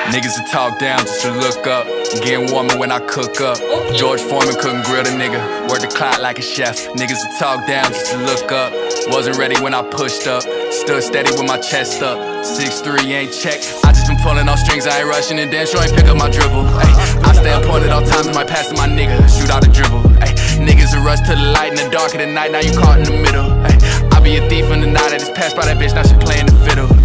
Niggas to talk down just to look up. Getting warmer when I cook up. George Foreman couldn't grill the nigga. Work the clock like a chef. Niggas to talk down just to look up. Wasn't ready when I pushed up. Stood steady with my chest up. 6'3" ain't check. I just been pulling off strings, I ain't rushing and damn sure ain't pick up my dribble. Ay, I stay up on it all times, might pass to my nigga. Shoot out a dribble. Ay, niggas a rush to the light in the dark of the night, now you caught in the middle. Ay, I be a thief in the night, I just passed by that bitch, now she playing the fiddle.